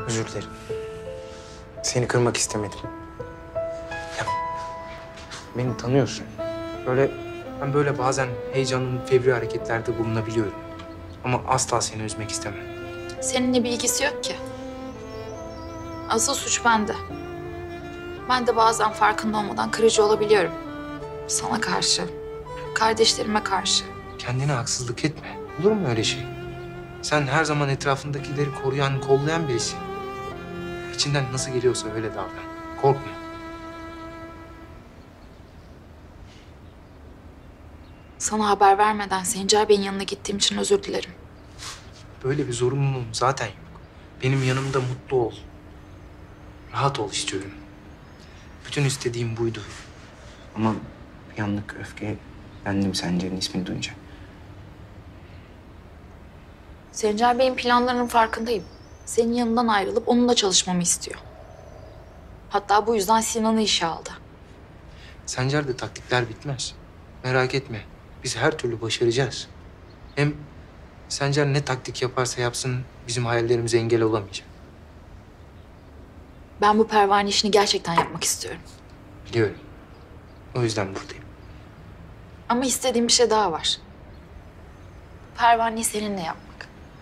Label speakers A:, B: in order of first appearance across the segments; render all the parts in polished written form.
A: Özür dilerim. Seni kırmak istemedim. Ya, beni tanıyorsun. Ben böyle bazen heyecanlı, fevri hareketlerde bulunabiliyorum. Ama asla seni üzmek istemem.
B: Seninle bir ilgisi yok ki. Asıl suç bende. Ben de bazen farkında olmadan kırıcı olabiliyorum. Sana karşı, kardeşlerime karşı.
A: Kendine haksızlık etme. Olur mu öyle şey? Sen her zaman etrafındakileri koruyan, kollayan birisin. İçinden nasıl geliyorsa öyle davran. Korkma.
B: Sana haber vermeden Sencer Bey'in yanına gittiğim için özür dilerim.
A: Böyle bir zorunluluğum zaten yok. Benim yanımda mutlu ol. Rahat ol istiyorum. Bütün istediğim buydu. Ama bir anlık öfke bendim Sencer'in ismini duyunca.
B: Sencer Bey'in planlarının farkındayım. Senin yanından ayrılıp onunla çalışmamı istiyor. Hatta bu yüzden Sinan'ı işe aldı.
A: Sencer'de taktikler bitmez. Merak etme. Biz her türlü başaracağız. Hem Sencer ne taktik yaparsa yapsın bizim hayallerimize engel olamayacak.
B: Ben bu pervane işini gerçekten yapmak istiyorum.
A: Biliyorum. O yüzden buradayım.
B: Ama istediğim bir şey daha var. Pervaneyi seninle yapmak.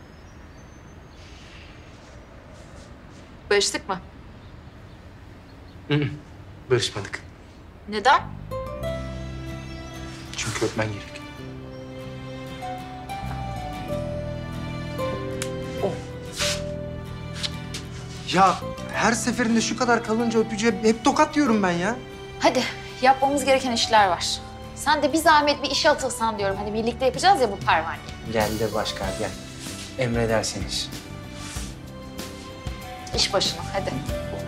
B: Barıştık mı?
A: Hı. Barışmadık.
B: Neden?
A: Çünkü öpmen gerek. Oh. Ya her seferinde şu kadar kalınca öpücüğe hep tokat diyorum ben ya.
B: Hadi yapmamız gereken işler var. Sen de bir zahmet bir işe atılsan diyorum. Hani birlikte yapacağız ya bu pervaneyi.
A: Gel de Başkar gel. Emredersiniz.
B: İş başına hadi.